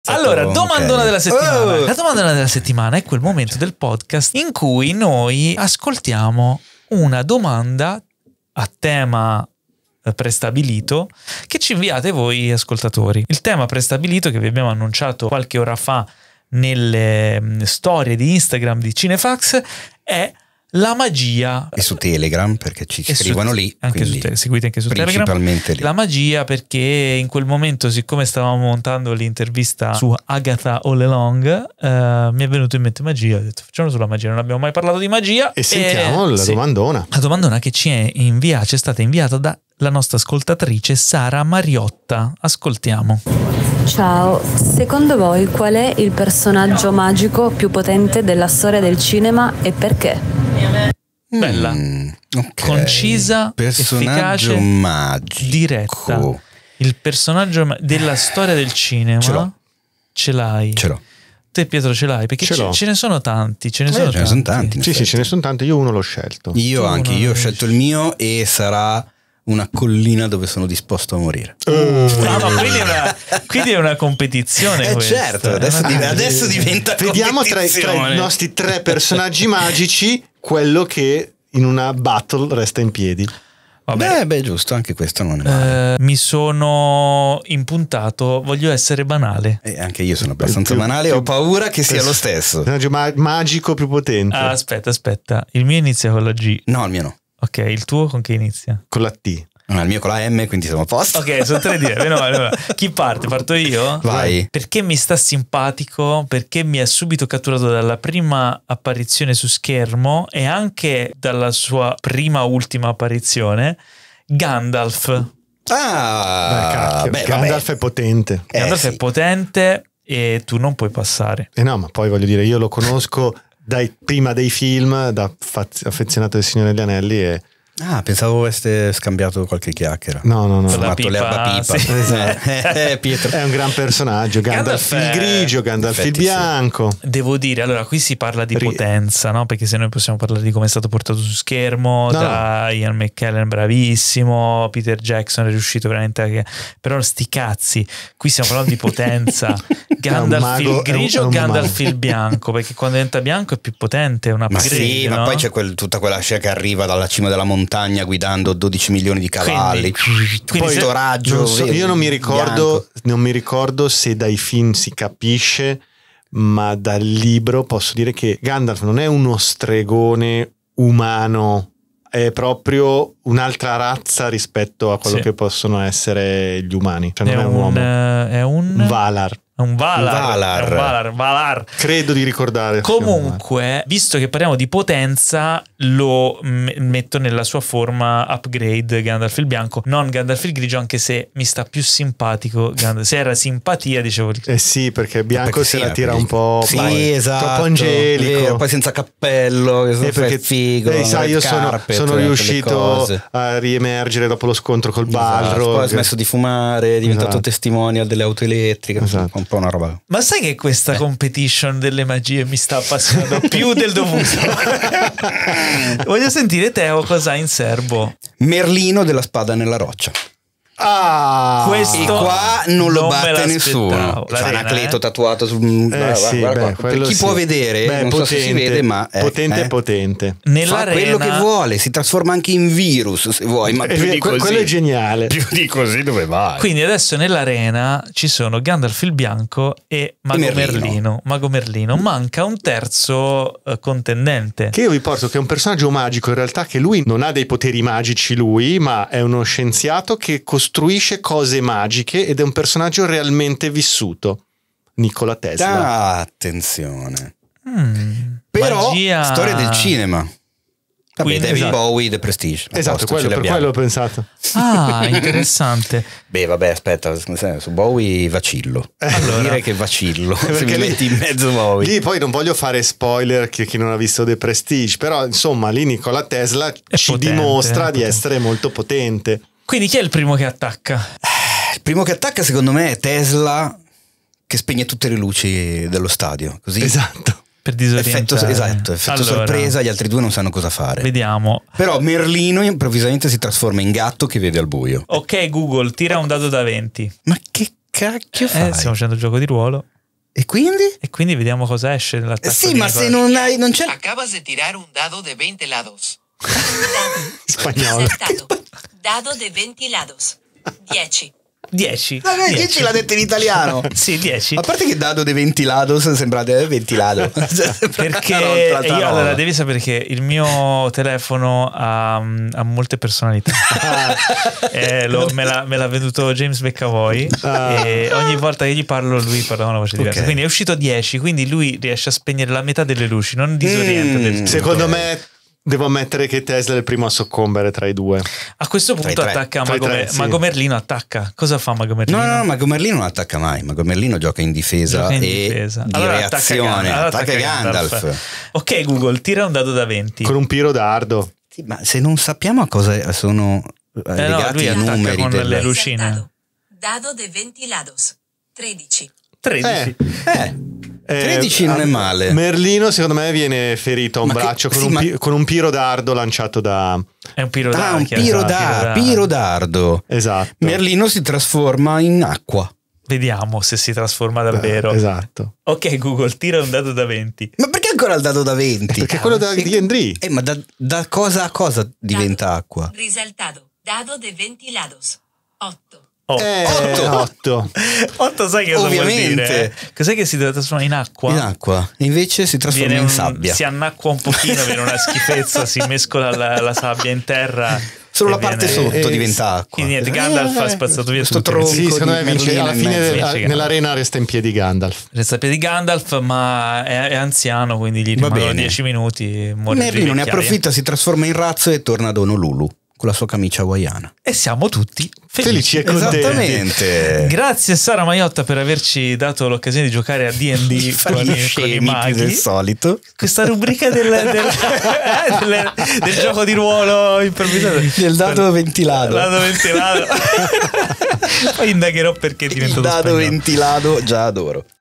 Allora, domandona della settimana. Oh! La domandona della settimana è quel momento del podcast in cui noi ascoltiamo una domanda a tema prestabilito che ci inviate voi ascoltatori. Il tema prestabilito che vi abbiamo annunciato qualche ora fa nelle storie di Instagram di Cinefax è la magia. E su Telegram, perché ci scrivono lì. Anche seguite anche su Telegram. Principalmente lì. La magia, perché in quel momento, siccome stavamo montando l'intervista su Agatha All Along, mi è venuto in mente magia. Ho detto facciamo sulla magia, non abbiamo mai parlato di magia. E sentiamo la domandona. La domandona che c'è stata inviata dalla nostra ascoltatrice Sara Mariotta. Ascoltiamo. Ciao, secondo voi qual è il personaggio magico più potente della storia del cinema e perché? Bella, okay. Concisa, Personaggio efficace, magico. diretta. Il personaggio della storia del cinema. Ce l'hai. Ce l'ho. Te Pietro ce l'hai? Perché ce ne sono tanti. Ce ne sono tanti. Sì, ce ne sono tanti. Io uno l'ho scelto. Io ho scelto il mio e sarà una collina dove sono disposto a morire. Quindi è una competizione questa. Certo, adesso diventa Vediamo tra i nostri 3 personaggi magici quello che in una battle resta in piedi. Beh, giusto, anche questo non è male. Mi sono impuntato, voglio essere banale. Anche io sono abbastanza banale, ho paura che sia lo stesso. Personaggio magico più potente. Aspetta, il mio inizia con la G. No, il mio no. Ok, il tuo con che inizia? Con la T. No, il mio con la M, quindi siamo a posto. Ok, sono 3 dire. Chi parte? Parto io? Vai. Perché mi sta simpatico, perché mi ha subito catturato dalla prima apparizione su schermo e anche dalla sua prima ultima apparizione, Gandalf. Gandalf è potente. Gandalf è potente e tu non puoi passare. No, ma poi voglio dire, io lo conosco prima dei film, da affezionato del Signore degli Anelli e... pensavo aveste scambiato qualche chiacchiera. No. Fatto l'erba pipa. Sì. Esatto. Pietro. È un gran personaggio. Gandalf il grigio, Gandalf il bianco. Devo dire, allora qui si parla di potenza, no? Perché se noi possiamo parlare di come è stato portato su schermo da Ian McKellen, bravissimo, Peter Jackson è riuscito veramente però sti cazzi, qui stiamo parlando di potenza. Gandalf il grigio o Gandalf il bianco? Perché quando diventa bianco è più potente, è un upgrade. Ma sì, no? ma poi c'è tutta quella scena che arriva dalla cima della montagna guidando 12 milioni di cavalli. Quindi questo raggio. Io non mi ricordo se dai film si capisce, ma dal libro posso dire che Gandalf non è uno stregone umano, è proprio un'altra razza rispetto a quello che possono essere gli umani. Cioè non è un uomo. È un Valar. Un Valar. Credo di ricordare. Comunque, visto che parliamo di potenza, lo metto nella sua forma upgrade Gandalf il bianco, non Gandalf il grigio, anche se mi sta più simpatico Gandalf. Se era simpatia, dicevo. Sì, perché bianco se la tira un po'. Sì, esatto. Troppo angelico. Vero, poi senza cappello, perché figo. Sai, io sono riuscito a riemergere dopo lo scontro col Balrog. Poi ha smesso di fumare, è diventato testimonial delle auto elettriche. Esatto. Un po' una roba. Ma sai che questa competition delle magie mi sta appassionando più del dovuto? Voglio sentire Teo cosa ha in serbo. Merlino della spada nella roccia. Questo e qua non lo batte nessuno. C'è un Anacleto tatuato sul per chi può vedere, non so se si vede, ma potente. Nell'arena, fa quello che vuole, si trasforma anche in virus se vuoi, ma più di così. Quello è geniale. Più di così dove vai? Quindi adesso nell'arena ci sono Gandalf il bianco e Mago Merlino. Manca un terzo contendente. Che io vi porto, che è un personaggio magico in realtà, che lui non ha dei poteri magici ma è uno scienziato che costruisce cose magiche ed è un personaggio realmente vissuto. Nikola Tesla. Attenzione. Però magia. Storia del cinema. Vabbè, David Bowie, The Prestige. Esatto, per quello ho pensato. Interessante. Beh, vabbè, aspetta, su Bowie vacillo. Allora, dire che vacillo se mi metti in mezzo Bowie. Lì poi non voglio fare spoiler chi non ha visto The Prestige, però insomma lì Nikola Tesla ci dimostra di essere molto potente. Quindi chi è il primo che attacca? Il primo che attacca secondo me è Tesla, che spegne tutte le luci dello stadio. Così. Esatto. Per disorientare. Effetto sorpresa, gli altri due non sanno cosa fare. Vediamo. Però Merlino improvvisamente si trasforma in gatto che vede al buio. Ok Google, tira un dado da 20. Ma che cacchio fai? Stiamo facendo il gioco di ruolo. E quindi? E quindi vediamo cosa esce nell'attacco. Sì, ma se non c'è... Acabas de tirar un dado de 20 lados. Spagnolo. Dado de 20 lados. 10. 10. 10 l'ha detto in italiano. Sì, 10. A parte che dado de ventilados sembrate ventilado. Perché io allora devi sapere che il mio telefono ha molte personalità. Me l'ha venduto James McAvoy e ogni volta che gli parlo lui parla una voce diversa. Quindi è uscito 10, quindi lui riesce a spegnere la metà delle luci, non disorienta del tutto. Secondo me devo ammettere che Tesla è il primo a soccombere tra i due. A questo punto attacca Mago Merlino attacca. Cosa fa Mago Merlino? No, Mago Merlino non attacca mai. Mago Merlino gioca in difesa di reazione. Attacca Gandalf. Ok Google, tira un dado da 20. Con un piro dardo. Sì, ma se non sappiamo a cosa sono legati i numeri con le lucine. Dado de 20 lados. 13. 13 non è male. Merlino secondo me viene ferito a un braccio con un piro dardo lanciato da... È un piro dardo. Piro dardo. Esatto. Merlino si trasforma in acqua. Vediamo se si trasforma davvero. Esatto. Ok Google, tira un dado da 20. Ma perché ancora il dado da 20? Perché quello da D&D. Ma da cosa a cosa diventa acqua? Risaltado. Dado de 20 lados. 8. 8 sai che cosa vuol dire? Cos'è che si deve trasformare in acqua? In acqua. Invece si trasforma in sabbia. Si annacqua un pochino, viene una schifezza, si mescola la sabbia in terra. Solo la parte sotto diventa acqua. Quindi niente, Gandalf ha spazzato via tutto. Tronco. Sì, secondo me vince alla fine nell'arena resta in piedi Gandalf. Resta in piedi Gandalf, ma è anziano, quindi gli rimangono 10 minuti. Merlino ne approfitta, si trasforma in razzo e torna ad Honolulu con la sua camicia hawaiana. E siamo tutti felici e contenti. Esattamente. Grazie Sara Maiotta per averci dato l'occasione di giocare a D&D con i maghi del solito. Questa rubrica del gioco di ruolo improvvisato del dado ventilato. Poi indagherò perché è diventato il dado spagnolo. ventilato, già adoro.